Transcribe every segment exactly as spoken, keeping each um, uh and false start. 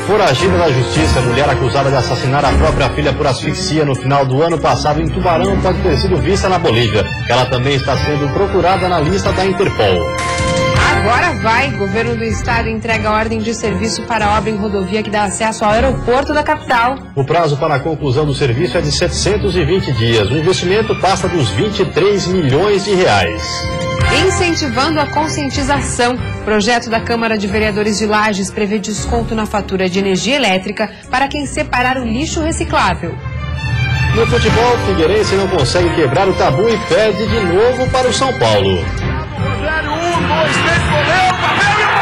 Foragida da justiça, a mulher acusada de assassinar a própria filha por asfixia no final do ano passado em Tubarão pode ter sido vista na Bolívia. Ela também está sendo procurada na lista da Interpol. Agora vai! O governo do estado entrega ordem de serviço para a obra em rodovia que dá acesso ao aeroporto da capital. O prazo para a conclusão do serviço é de setecentos e vinte dias. O investimento passa dos vinte e três milhões de reais. Incentivando a conscientização. O projeto da Câmara de Vereadores de Lages prevê desconto na fatura de energia elétrica para quem separar o lixo reciclável. No futebol, o Figueirense não consegue quebrar o tabu e perde de novo para o São Paulo. Rogério, um, dois, três, goleiro, bateu e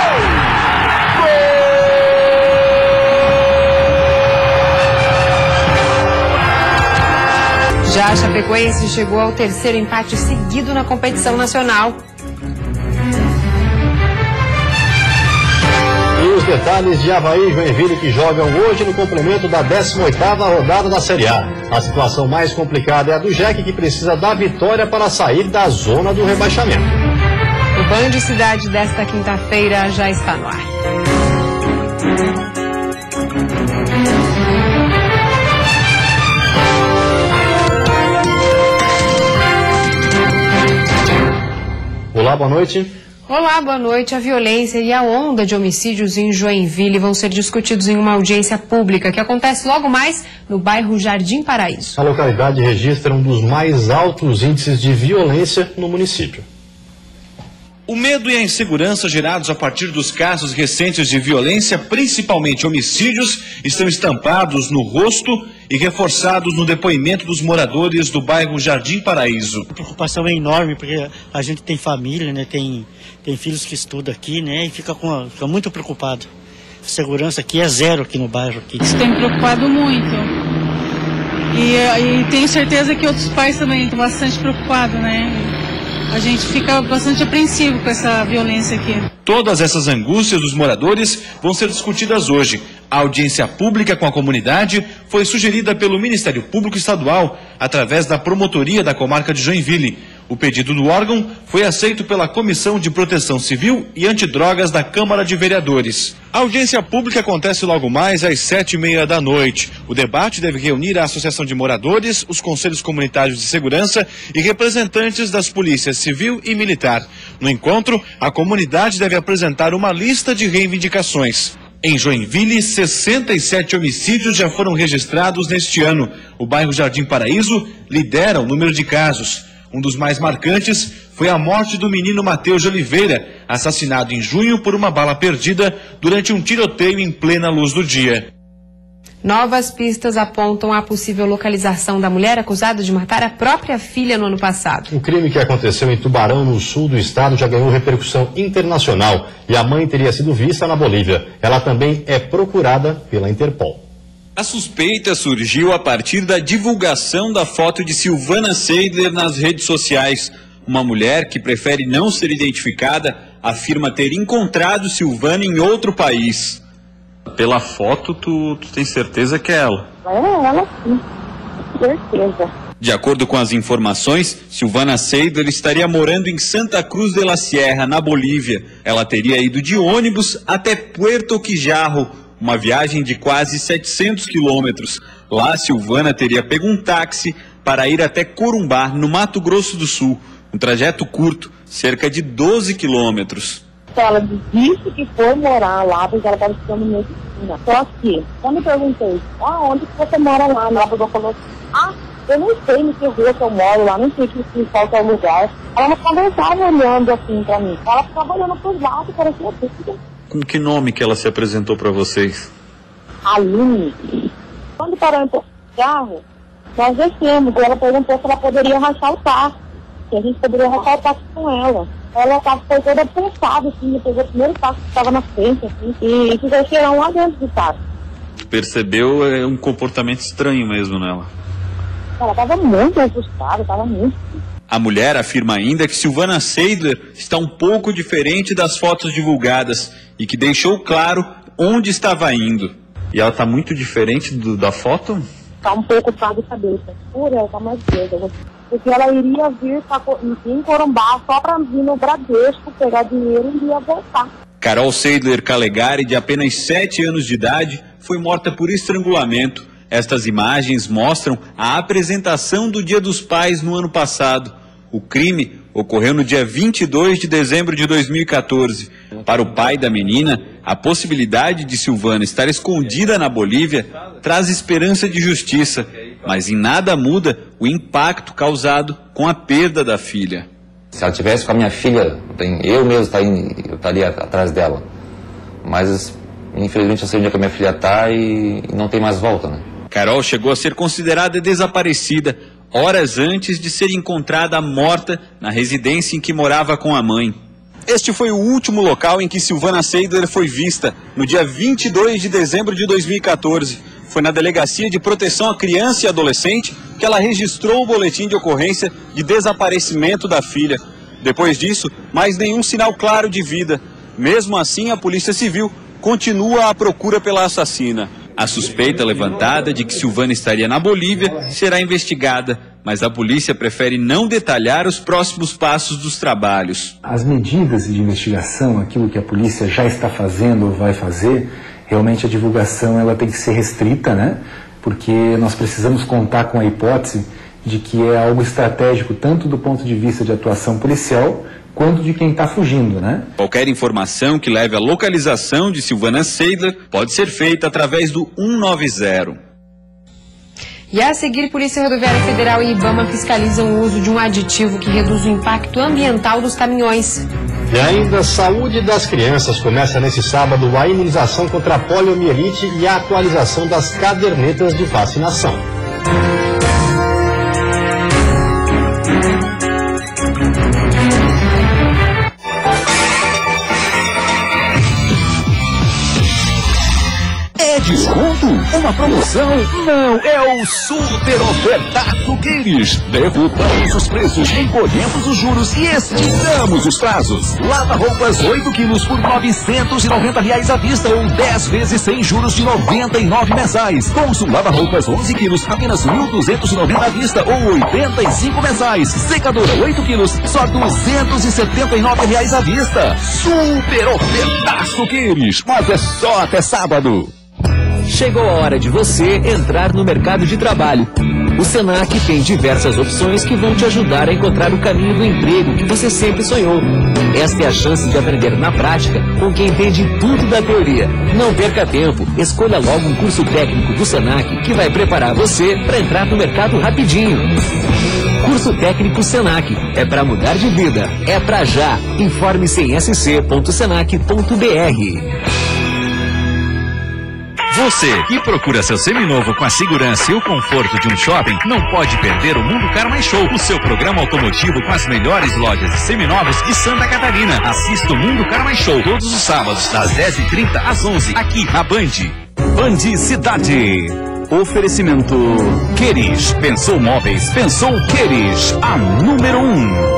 gol! Já a Chapecoense chegou ao terceiro empate seguido na competição nacional. E os detalhes de Avaí e Joinville que jogam hoje no complemento da décima oitava rodada da Série A. A situação mais complicada é a do Jack, que precisa da vitória para sair da zona do rebaixamento. O Band Cidade desta quinta-feira já está no ar. Olá, boa noite. Olá, boa noite. A violência e a onda de homicídios em Joinville vão ser discutidos em uma audiência pública que acontece logo mais no bairro Jardim Paraíso. A localidade registra um dos mais altos índices de violência no município. O medo e a insegurança gerados a partir dos casos recentes de violência, principalmente homicídios, estão estampados no rosto e reforçados no depoimento dos moradores do bairro Jardim Paraíso. A preocupação é enorme, porque a gente tem família, né, tem, tem filhos que estudam aqui, né, e fica, com, fica muito preocupado. A segurança aqui é zero aqui no bairro. Aqui. Isso tem me preocupado muito. E, e tenho certeza que outros pais também estão bastante preocupados, né? A gente fica bastante apreensivo com essa violência aqui. Todas essas angústias dos moradores vão ser discutidas hoje. A audiência pública com a comunidade foi sugerida pelo Ministério Público Estadual através da Promotoria da Comarca de Joinville. O pedido do órgão foi aceito pela Comissão de Proteção Civil e Antidrogas da Câmara de Vereadores. A audiência pública acontece logo mais às sete e meia da noite. O debate deve reunir a Associação de Moradores, os Conselhos Comunitários de Segurança e representantes das polícias civil e militar. No encontro, a comunidade deve apresentar uma lista de reivindicações. Em Joinville, sessenta e sete homicídios já foram registrados neste ano. O bairro Jardim Paraíso lidera o número de casos. Um dos mais marcantes foi a morte do menino Mateus de Oliveira, assassinado em junho por uma bala perdida durante um tiroteio em plena luz do dia. Novas pistas apontam a possível localização da mulher acusada de matar a própria filha no ano passado. O crime que aconteceu em Tubarão, no sul do estado, já ganhou repercussão internacional e a mãe teria sido vista na Bolívia. Ela também é procurada pela Interpol. A suspeita surgiu a partir da divulgação da foto de Silvana Seidler nas redes sociais. Uma mulher que prefere não ser identificada afirma ter encontrado Silvana em outro país. Pela foto, tu, tu tem certeza que é ela? É ela, sim. Certeza. De acordo com as informações, Silvana Seidler estaria morando em Santa Cruz de la Sierra, na Bolívia. Ela teria ido de ônibus até Puerto Quijarro, uma viagem de quase setecentos quilômetros. Lá, Silvana teria pego um táxi para ir até Corumbá, no Mato Grosso do Sul. Um trajeto curto, cerca de doze quilômetros. Ela disse que foi morar lá, porque ela estava estudando medicina. Só que, quando eu perguntei, ah, onde que você mora lá? Ela falou assim, ah, eu não sei no que rua que eu moro lá, não sei que, que, qual que é o lugar. Ela não conversava olhando assim pra mim. Ela ficava olhando pros lados, parecia dúvida. Com que nome que ela se apresentou para vocês? Aline. Quando parou em Porto Carro, nós descemos. Ela perguntou se ela poderia rachar o táxi. Se a gente poderia rachar o táxi com ela. Ela foi toda pensada, assim, pegou o primeiro táxi que estava na frente, assim, e ficou cheirão lá dentro do táxi. Percebeu é, um comportamento estranho mesmo nela? Ela estava muito assustada, estava muito. A mulher afirma ainda que Silvana Seidler está um pouco diferente das fotos divulgadas e que deixou claro onde estava indo. E ela está muito diferente do, da foto? Está um pouco tarde de cabeça escura, ela está mais verde. Porque ela iria vir pra, em Corumbá só para vir no Bradesco, pegar dinheiro e ia voltar. Carol Seidler Calegari, de apenas sete anos de idade, foi morta por estrangulamento. Estas imagens mostram a apresentação do Dia dos Pais no ano passado. O crime ocorreu no dia vinte e dois de dezembro de dois mil e quatorze. Para o pai da menina, a possibilidade de Silvana estar escondida na Bolívia traz esperança de justiça, mas em nada muda o impacto causado com a perda da filha. Se ela tivesse com a minha filha, eu mesmo eu estaria atrás dela. Mas, infelizmente, eu sei onde é que a minha filha está e não tem mais volta, né? Carol chegou a ser considerada desaparecida horas antes de ser encontrada morta na residência em que morava com a mãe. Este foi o último local em que Silvana Seidler foi vista, no dia vinte e dois de dezembro de dois mil e quatorze. Foi na Delegacia de Proteção à Criança e Adolescente que ela registrou o boletim de ocorrência de desaparecimento da filha. Depois disso, mais nenhum sinal claro de vida. Mesmo assim, a Polícia Civil continua à procura pela assassina. A suspeita levantada de que Silvana estaria na Bolívia será investigada, mas a polícia prefere não detalhar os próximos passos dos trabalhos. As medidas de investigação, aquilo que a polícia já está fazendo ou vai fazer, realmente a divulgação ela tem que ser restrita, né? Porque nós precisamos contar com a hipótese de que é algo estratégico tanto do ponto de vista de atuação policial quanto de quem está fugindo, né? Qualquer informação que leve à localização de Silvana Seidler pode ser feita através do cento e noventa. E a seguir, Polícia Rodoviária Federal e IBAMA fiscalizam o uso de um aditivo que reduz o impacto ambiental dos caminhões. E ainda, saúde das crianças. Começa nesse sábado a imunização contra a poliomielite e a atualização das cadernetas de vacinação. Desconto? Uma promoção? Não, é o Super Ofertaço Queires. Derrubamos os preços, encolhemos os juros e esticamos os prazos. Lava-roupas oito quilos por novecentos e noventa reais à vista ou dez vezes sem juros de noventa e nove mensais. Consul lava-roupas onze quilos, apenas mil duzentos e noventa à vista ou oitenta e cinco mensais. Secadora oito quilos, só duzentos e setenta e nove reais à vista. Super Ofertaço Queires, mas é só até sábado. Chegou a hora de você entrar no mercado de trabalho. O Senac tem diversas opções que vão te ajudar a encontrar o caminho do emprego que você sempre sonhou. Esta é a chance de aprender na prática com quem entende tudo da teoria. Não perca tempo, escolha logo um curso técnico do Senac que vai preparar você para entrar no mercado rapidinho. Curso técnico Senac, é para mudar de vida, é para já. Informe-se em s c ponto senac ponto b r. Você que procura seu seminovo com a segurança e o conforto de um shopping, não pode perder o Mundo Car Mais Show, o seu programa automotivo com as melhores lojas de seminovos de Santa Catarina. Assista o Mundo Car Mais Show todos os sábados, das dez e trinta às onze, aqui na Band. Band Cidade. Oferecimento Queires. Pensou móveis, pensou Queires. A número um.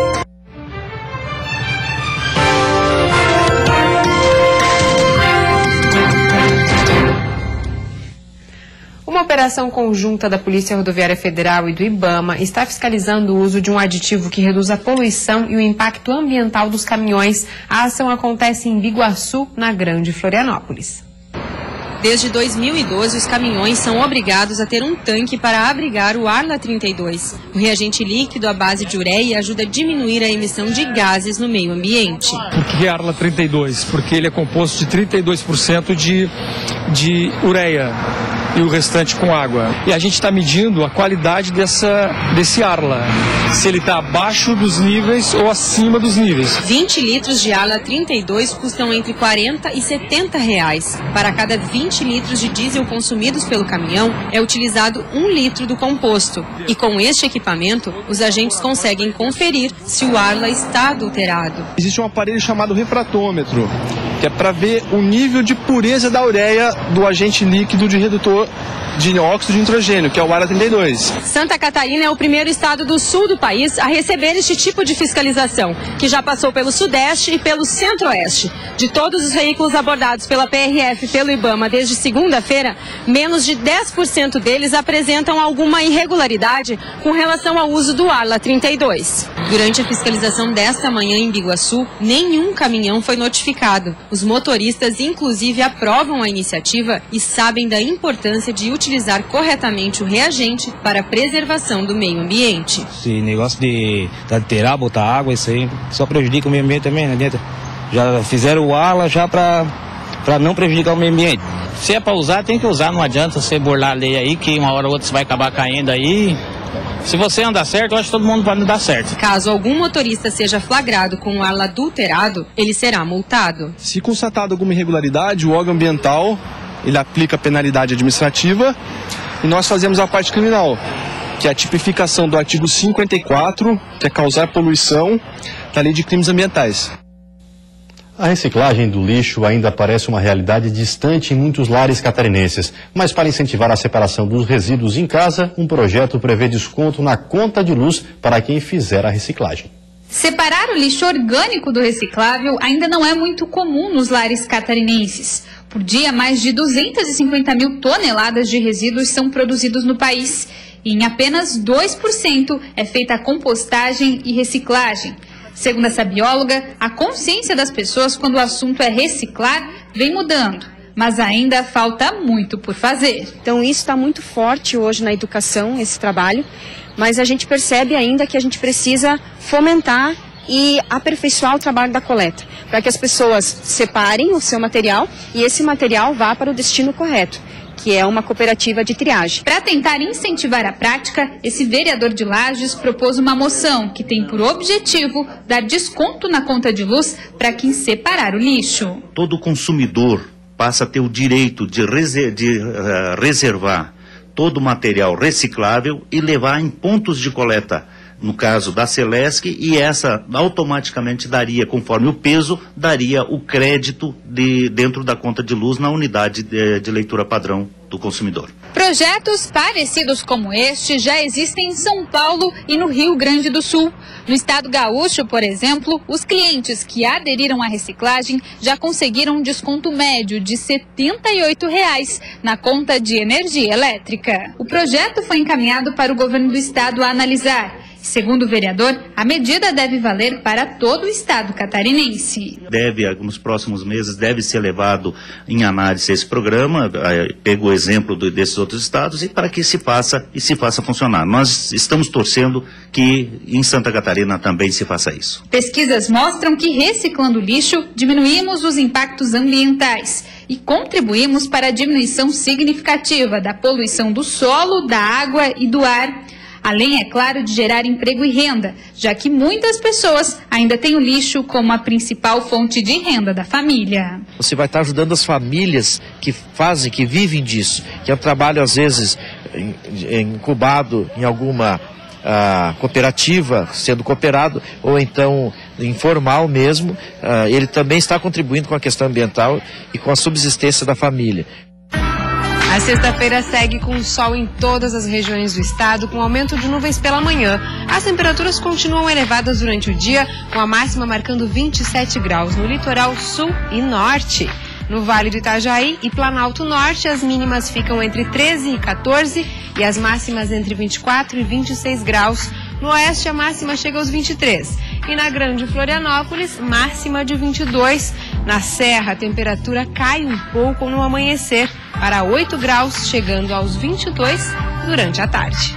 Uma operação conjunta da Polícia Rodoviária Federal e do IBAMA está fiscalizando o uso de um aditivo que reduz a poluição e o impacto ambiental dos caminhões. A ação acontece em Biguaçu, na Grande Florianópolis. Desde dois mil e doze, os caminhões são obrigados a ter um tanque para abrigar o Arla trinta e dois. O reagente líquido à base de ureia ajuda a diminuir a emissão de gases no meio ambiente. Por que Arla trinta e dois? Porque ele é composto de trinta e dois por cento de, de ureia e o restante com água. E a gente está medindo a qualidade dessa, desse Arla, se ele está abaixo dos níveis ou acima dos níveis. vinte litros de Arla trinta e dois custam entre quarenta e setenta reais. Para cada vinte litros de diesel consumidos pelo caminhão, é utilizado um litro do composto. E com este equipamento, os agentes conseguem conferir se o Arla está adulterado. Existe um aparelho chamado refratômetro, que é para ver o nível de pureza da ureia do agente líquido de redutor de óxido de nitrogênio, que é o Arla trinta e dois. Santa Catarina é o primeiro estado do sul do país a receber este tipo de fiscalização, que já passou pelo Sudeste e pelo Centro-Oeste. De todos os veículos abordados pela P R F e pelo IBAMA desde segunda-feira, menos de dez por cento deles apresentam alguma irregularidade com relação ao uso do Arla trinta e dois. Durante a fiscalização desta manhã em Biguaçu, nenhum caminhão foi notificado. Os motoristas, inclusive, aprovam a iniciativa e sabem da importância de utilizar corretamente o reagente para a preservação do meio ambiente. Esse negócio de alterar, botar água, isso aí só prejudica o meio ambiente também, não adianta. Já fizeram o ala já para para não prejudicar o meio ambiente. Se é para usar, tem que usar, não adianta você burlar a lei aí, que uma hora ou outra você vai acabar caindo aí. Se você andar certo, eu acho que todo mundo pode dar certo. Caso algum motorista seja flagrado com o ala adulterado, ele será multado. Se constatado alguma irregularidade, o órgão ambiental, ele aplica a penalidade administrativa e nós fazemos a parte criminal, que é a tipificação do artigo cinquenta e quatro, que é causar poluição, da Lei de Crimes Ambientais. A reciclagem do lixo ainda parece uma realidade distante em muitos lares catarinenses, mas para incentivar a separação dos resíduos em casa, um projeto prevê desconto na conta de luz para quem fizer a reciclagem. Separar o lixo orgânico do reciclável ainda não é muito comum nos lares catarinenses. Por dia, mais de duzentas e cinquenta mil toneladas de resíduos são produzidos no país e em apenas dois por cento é feita a compostagem e reciclagem. Segundo essa bióloga, a consciência das pessoas quando o assunto é reciclar vem mudando, mas ainda falta muito por fazer. Então isso está muito forte hoje na educação, esse trabalho, mas a gente percebe ainda que a gente precisa fomentar e aperfeiçoar o trabalho da coleta, para que as pessoas separem o seu material e esse material vá para o destino correto, que é uma cooperativa de triagem. Para tentar incentivar a prática, esse vereador de Lages propôs uma moção que tem por objetivo dar desconto na conta de luz para quem separar o lixo. Todo consumidor passa a ter o direito de, reser de uh, reservar todo o material reciclável e levar em pontos de coleta, no caso da Celesc, e essa automaticamente daria, conforme o peso, daria o crédito de, dentro da conta de luz na unidade de, de leitura padrão do consumidor. Projetos parecidos como este já existem em São Paulo e no Rio Grande do Sul. No estado gaúcho, por exemplo, os clientes que aderiram à reciclagem já conseguiram um desconto médio de setenta e oito reais na conta de energia elétrica. O projeto foi encaminhado para o governo do estado a analisar. Segundo o vereador, a medida deve valer para todo o estado catarinense. Deve, nos próximos meses, deve ser levado em análise esse programa, pego o exemplo do, desses outros estados, e para que se faça e se faça funcionar. Nós estamos torcendo que em Santa Catarina também se faça isso. Pesquisas mostram que reciclando lixo, diminuímos os impactos ambientais e contribuímos para a diminuição significativa da poluição do solo, da água e do ar. Além, é claro, de gerar emprego e renda, já que muitas pessoas ainda têm o lixo como a principal fonte de renda da família. Você vai estar ajudando as famílias que fazem, que vivem disso, que é um trabalho às vezes incubado em alguma uh, cooperativa, sendo cooperado, ou então informal mesmo. Uh, ele também está contribuindo com a questão ambiental e com a subsistência da família. A sexta-feira segue com sol em todas as regiões do estado, com aumento de nuvens pela manhã. As temperaturas continuam elevadas durante o dia, com a máxima marcando vinte e sete graus no litoral sul e norte. No Vale do Itajaí e Planalto Norte, as mínimas ficam entre treze e quatorze e as máximas entre vinte e quatro e vinte e seis graus. No oeste, a máxima chega aos vinte e três. E na Grande Florianópolis, máxima de vinte e dois. Na Serra, a temperatura cai um pouco no amanhecer, para oito graus, chegando aos vinte e dois durante a tarde.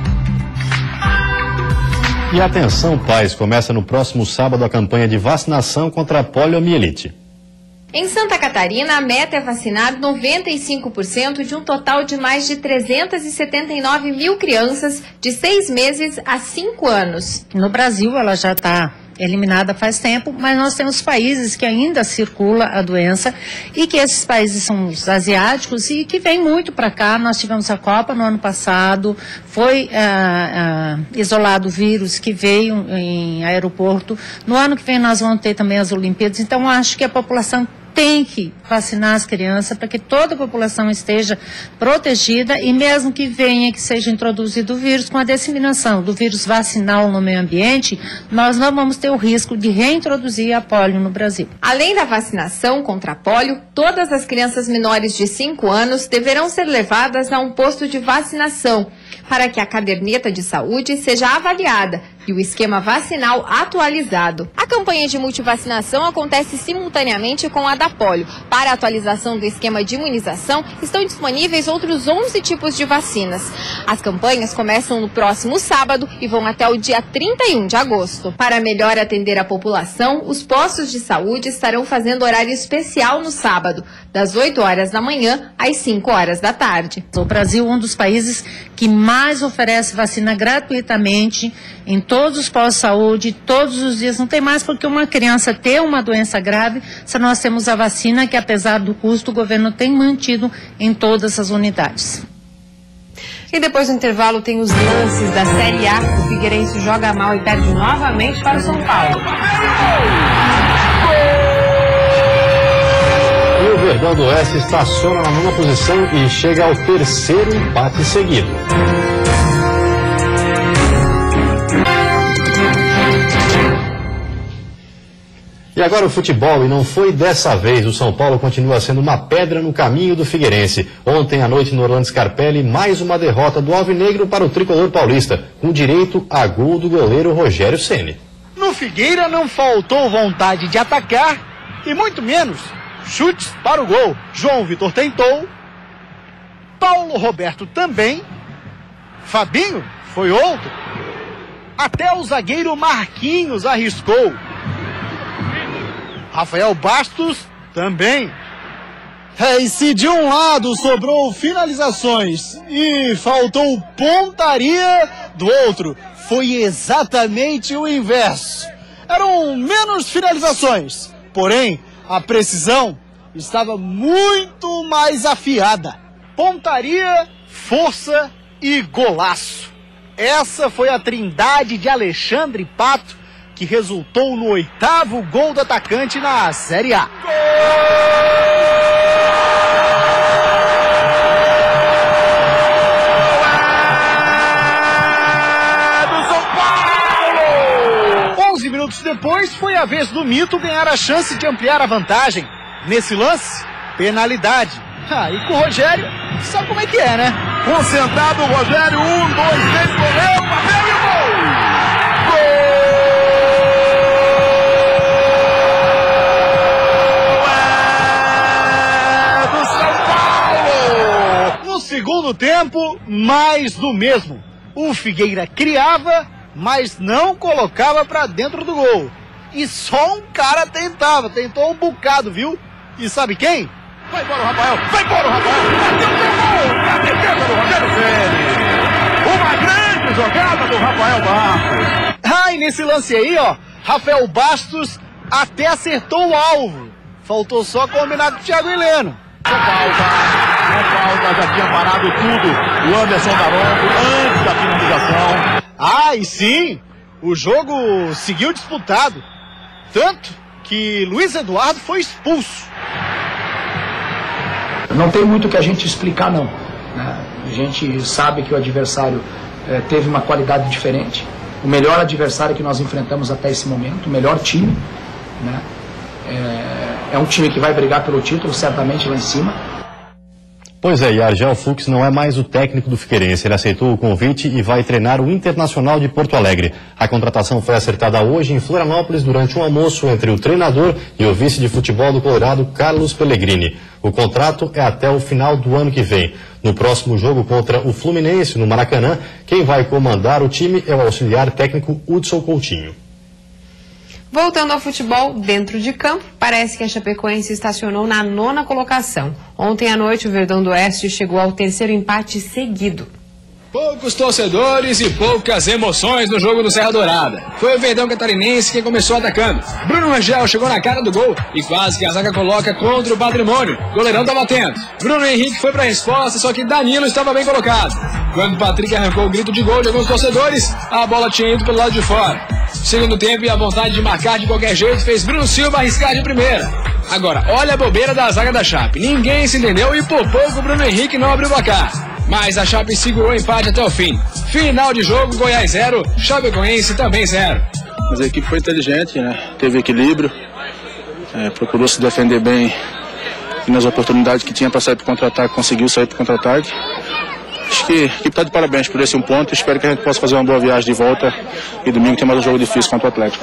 E atenção, pais, começa no próximo sábado a campanha de vacinação contra a poliomielite. Em Santa Catarina, a meta é vacinar noventa e cinco por cento de um total de mais de trezentas e setenta e nove mil crianças de seis meses a cinco anos. No Brasil, ela já está eliminada faz tempo, mas nós temos países que ainda circula a doença e que esses países são os asiáticos e que vêm muito para cá. Nós tivemos a Copa no ano passado, foi ah, ah, isolado o vírus que veio em aeroporto. No ano que vem nós vamos ter também as Olimpíadas, então acho que a população tem que vacinar as crianças para que toda a população esteja protegida e mesmo que venha que seja introduzido o vírus, com a disseminação do vírus vacinal no meio ambiente, nós não vamos ter o risco de reintroduzir a polio no Brasil. Além da vacinação contra a polio, todas as crianças menores de cinco anos deverão ser levadas a um posto de vacinação para que a caderneta de saúde seja avaliada, e o esquema vacinal atualizado. A campanha de multivacinação acontece simultaneamente com a da polio. Para a atualização do esquema de imunização, estão disponíveis outros onze tipos de vacinas. As campanhas começam no próximo sábado e vão até o dia trinta e um de agosto. Para melhor atender a população, os postos de saúde estarão fazendo horário especial no sábado, das oito horas da manhã às cinco horas da tarde. O Brasil é um dos países que mais oferece vacina gratuitamente em todos os postos de saúde, todos os dias. Não tem mais porque uma criança ter uma doença grave se nós temos a vacina que, apesar do custo, o governo tem mantido em todas as unidades. E depois do intervalo tem os lances da Série A. O Figueirense joga mal e perde novamente para o São Paulo. E o Verdão do Oeste estaciona na nona posição e chega ao terceiro empate seguido. E agora o futebol, e não foi dessa vez. O São Paulo continua sendo uma pedra no caminho do Figueirense. Ontem à noite no Orlando Scarpelli, mais uma derrota do Alvinegro para o tricolor paulista, com direito a gol do goleiro Rogério Ceni. No Figueira não faltou vontade de atacar e muito menos chutes para o gol. João Vitor tentou, Paulo Roberto também, Fabinho foi outro, até o zagueiro Marquinhos arriscou. Rafael Bastos também. É, e se de um lado sobrou finalizações e faltou pontaria, do outro foi exatamente o inverso. Eram menos finalizações, porém a precisão estava muito mais afiada. Pontaria, força e golaço. Essa foi a trindade de Alexandre Pato, que resultou no oitavo gol do atacante na Série A. Do São Paulo! onze minutos depois, foi a vez do Mito ganhar a chance de ampliar a vantagem. Nesse lance, penalidade. Ah, e com o Rogério, sabe como é que é, né? Concentrado o Rogério, um, dois, três, correu, papel e gol! Segundo tempo, mais do mesmo. O Figueira criava, mas não colocava pra dentro do gol. E só um cara tentava, tentou um bocado, viu? E sabe quem? Vai embora o Rafael, vai embora o Rafael! Bateu o gol! A defesa do Rogério Ceni! Uma grande jogada do Rafael Bastos! Ah, e nesse lance aí, ó, Rafael Bastos até acertou o alvo. Faltou só combinar com o Thiago Heleno. Falta. A falta já tinha parado tudo. O Anderson Daronco antes da finalização. Ah, e sim, o jogo seguiu disputado. Tanto que Luiz Eduardo foi expulso. Não tem muito o que a gente explicar, não. Né? A gente sabe que o adversário eh, teve uma qualidade diferente. O melhor adversário que nós enfrentamos até esse momento, o melhor time. Né? É, é um time que vai brigar pelo título, certamente lá em cima. Pois é, e Argel Fux não é mais o técnico do Figueirense. Ele aceitou o convite e vai treinar o Internacional de Porto Alegre. A contratação foi acertada hoje em Florianópolis durante um almoço entre o treinador e o vice de futebol do Colorado, Carlos Pellegrini. O contrato é até o final do ano que vem. No próximo jogo contra o Fluminense, no Maracanã, quem vai comandar o time é o auxiliar técnico Hudson Coutinho. Voltando ao futebol dentro de campo, parece que a Chapecoense estacionou na nona colocação. Ontem à noite, o Verdão do Oeste chegou ao terceiro empate seguido. Poucos torcedores e poucas emoções no jogo do Serra Dourada. Foi o Verdão Catarinense quem começou atacando. Bruno Rangel chegou na cara do gol e quase que a zaga coloca contra o Patrimônio. O goleirão estava atento. Bruno Henrique foi para a resposta, só que Danilo estava bem colocado. Quando o Patrick arrancou o grito de gol de alguns torcedores, a bola tinha ido pelo lado de fora. Segundo tempo e a vontade de marcar de qualquer jeito fez Bruno Silva arriscar de primeira. Agora, olha a bobeira da zaga da Chape. Ninguém se entendeu e por pouco o Bruno Henrique não abriu o placar. Mas a Chape segurou o empate até o fim. Final de jogo, Goiás zero, Chapecoense também zero. Mas a equipe foi inteligente, né? Teve equilíbrio, é, procurou se defender bem e nas oportunidades que tinha para sair para o contra-ataque, conseguiu sair para o contra-ataque. Acho que a equipe está de parabéns por esse um ponto. Espero que a gente possa fazer uma boa viagem de volta e domingo tem mais um jogo difícil contra o Atlético.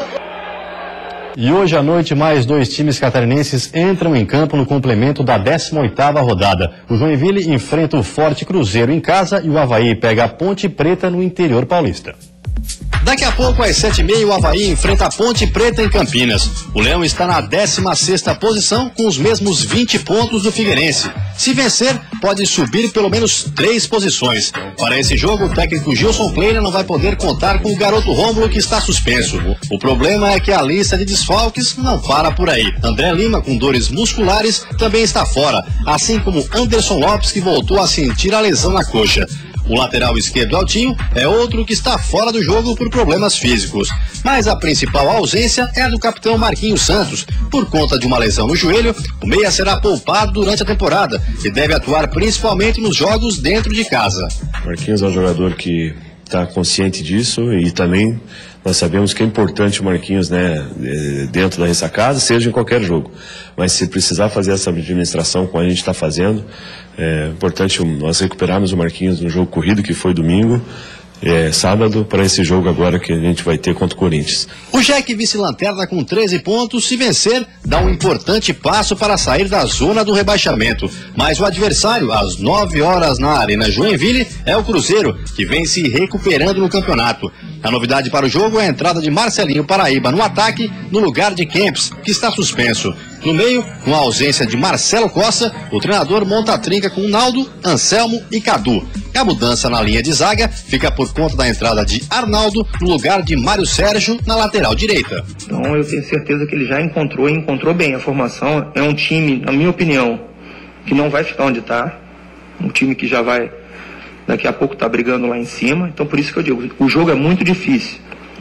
E hoje à noite, mais dois times catarinenses entram em campo no complemento da décima oitava rodada. O Joinville enfrenta o Forte Cruzeiro em casa e o Avaí pega a Ponte Preta no interior paulista. Daqui a pouco, às sete e meia, o Avaí enfrenta a Ponte Preta em Campinas. O Leão está na décima sexta posição, com os mesmos vinte pontos do Figueirense. Se vencer, pode subir pelo menos três posições. Para esse jogo, o técnico Gilson Kleina não vai poder contar com o garoto Rômulo, que está suspenso. O problema é que a lista de desfalques não para por aí. André Lima, com dores musculares, também está fora, assim como Anderson Lopes, que voltou a sentir a lesão na coxa. O lateral esquerdo Altinho é outro que está fora do jogo por problemas físicos. Mas a principal ausência é a do capitão Marquinhos Santos. Por conta de uma lesão no joelho, o meia será poupado durante a temporada e deve atuar principalmente nos jogos dentro de casa. Marquinhos é um jogador que está consciente disso e também nós sabemos que é importante o Marquinhos, né, dentro da ressacada, seja em qualquer jogo. Mas se precisar fazer essa administração como a gente está fazendo, é importante nós recuperarmos o Marquinhos no jogo corrido, que foi domingo, é, sábado, para esse jogo agora que a gente vai ter contra o Corinthians. O Jack vice-lanterna com treze pontos, se vencer, dá um importante passo para sair da zona do rebaixamento. Mas o adversário, às nove horas na Arena Joinville, é o Cruzeiro, que vem se recuperando no campeonato. A novidade para o jogo é a entrada de Marcelinho Paraíba no ataque, no lugar de Kempis, que está suspenso. No meio, com a ausência de Marcelo Costa, o treinador monta a trinca com Naldo, Anselmo e Cadu. E a mudança na linha de zaga fica por conta da entrada de Arnaldo no lugar de Mário Sérgio na lateral direita. Então eu tenho certeza que ele já encontrou e encontrou bem a formação. É um time, na minha opinião, que não vai ficar onde está. Um time que já vai, daqui a pouco, tá brigando lá em cima. Então por isso que eu digo, o jogo é muito difícil.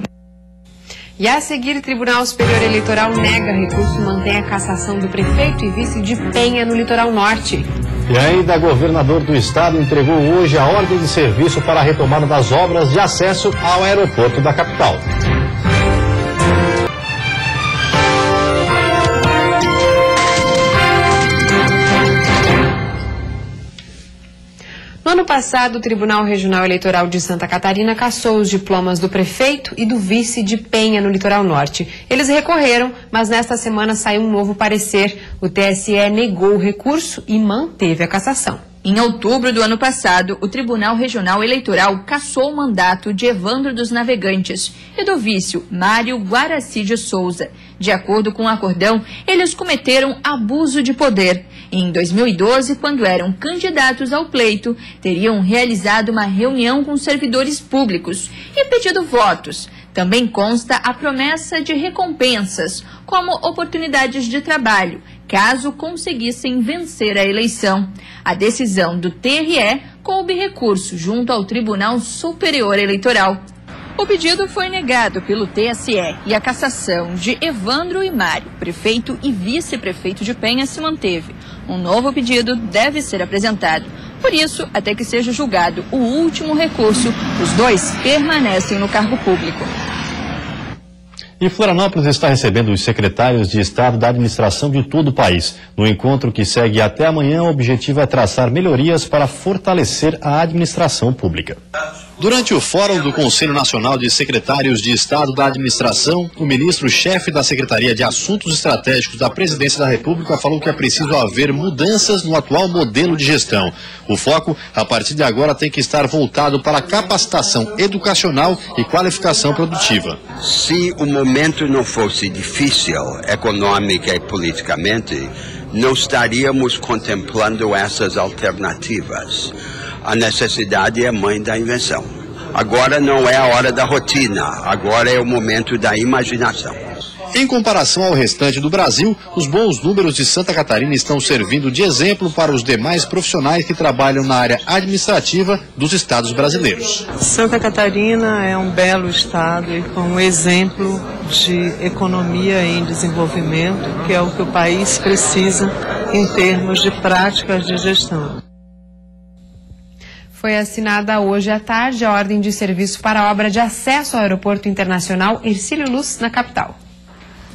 E a seguir, o Tribunal Superior Eleitoral nega recurso e mantém a cassação do prefeito e vice de Penha no litoral norte. E ainda, o governador do estado entregou hoje a ordem de serviço para a retomada das obras de acesso ao aeroporto da capital. No ano passado, o Tribunal Regional Eleitoral de Santa Catarina cassou os diplomas do prefeito e do vice de Penha, no litoral norte. Eles recorreram, mas nesta semana saiu um novo parecer. O T S E negou o recurso e manteve a cassação. Em outubro do ano passado, o Tribunal Regional Eleitoral cassou o mandato de Evandro dos Navegantes e do vice Mário Guaraci de Souza. De acordo com o acordão, eles cometeram abuso de poder. Em dois mil e doze, quando eram candidatos ao pleito, teriam realizado uma reunião com servidores públicos e pedido votos. Também consta a promessa de recompensas, como oportunidades de trabalho, caso conseguissem vencer a eleição. A decisão do T R E coube recurso junto ao Tribunal Superior Eleitoral. O pedido foi negado pelo T S E e a cassação de Evandro e Mário, prefeito e vice-prefeito de Penha, se manteve. Um novo pedido deve ser apresentado. Por isso, até que seja julgado o último recurso, os dois permanecem no cargo público. E Florianópolis está recebendo os secretários de Estado da administração de todo o país. No encontro que segue até amanhã, o objetivo é traçar melhorias para fortalecer a administração pública. Durante o Fórum do Conselho Nacional de Secretários de Estado da Administração, o ministro-chefe da Secretaria de Assuntos Estratégicos da Presidência da República falou que é preciso haver mudanças no atual modelo de gestão. O foco, a partir de agora, tem que estar voltado para a capacitação educacional e qualificação produtiva. Se o momento não fosse difícil, econômica e politicamente, não estaríamos contemplando essas alternativas. A necessidade é mãe da invenção. Agora não é a hora da rotina, agora é o momento da imaginação. Em comparação ao restante do Brasil, os bons números de Santa Catarina estão servindo de exemplo para os demais profissionais que trabalham na área administrativa dos estados brasileiros. Santa Catarina é um belo estado e com um exemplo de economia em desenvolvimento, que é o que o país precisa em termos de práticas de gestão. Foi assinada hoje à tarde a ordem de serviço para a obra de acesso ao Aeroporto Internacional Hercílio Luz, na capital.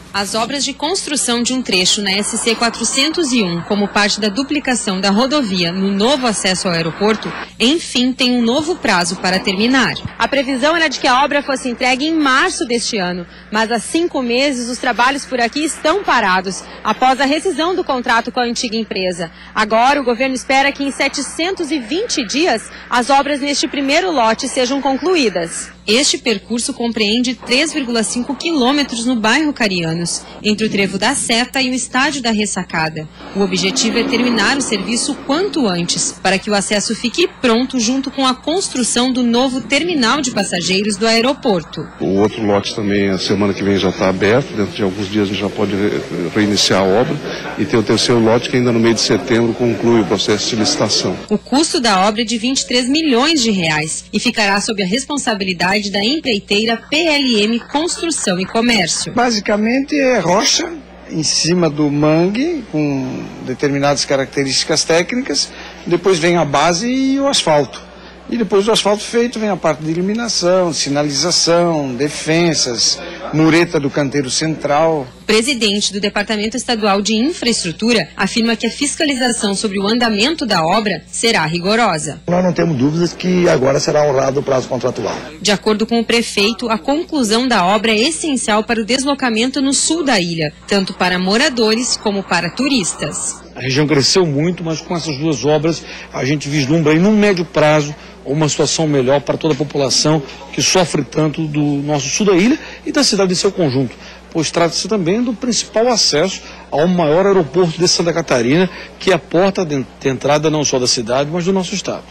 As obras de construção de um trecho na S C quatrocentos e um, como parte da duplicação da rodovia no novo acesso ao aeroporto, enfim tem um novo prazo para terminar. A previsão era de que a obra fosse entregue em março deste ano, mas há cinco meses os trabalhos por aqui estão parados, após a rescisão do contrato com a antiga empresa. Agora o governo espera que em setecentos e vinte dias as obras neste primeiro lote sejam concluídas. Este percurso compreende três vírgula cinco quilômetros no bairro Carianos, entre o Trevo da Seta e o Estádio da Ressacada. O objetivo é terminar o serviço quanto antes, para que o acesso fique pronto junto com a construção do novo terminal de passageiros do aeroporto. O outro lote também, a semana que vem já está aberto, dentro de alguns dias a gente já pode reiniciar a obra, e tem o terceiro lote que ainda no mês de setembro conclui o processo de licitação. O custo da obra é de vinte e três milhões de reais e ficará sob a responsabilidade da empreiteira P L M Construção e Comércio. Basicamente é rocha em cima do mangue, com determinadas características técnicas, depois vem a base e o asfalto. E depois do asfalto feito vem a parte de iluminação, sinalização, defensas, mureta do canteiro central. O presidente do Departamento Estadual de Infraestrutura afirma que a fiscalização sobre o andamento da obra será rigorosa. Nós não temos dúvidas que agora será honrado o prazo contratual. De acordo com o prefeito, a conclusão da obra é essencial para o deslocamento no sul da ilha, tanto para moradores como para turistas. A região cresceu muito, mas com essas duas obras a gente vislumbra aí, num médio prazo, uma situação melhor para toda a população que sofre tanto do nosso sul da ilha e da cidade em seu conjunto, pois trata-se também do principal acesso ao maior aeroporto de Santa Catarina, que é a porta de entrada não só da cidade, mas do nosso estado.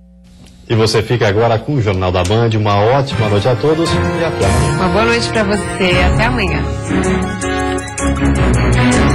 E você fica agora com o Jornal da Band. Uma ótima noite a todos e até amanhã. Uma boa noite para você. Até amanhã.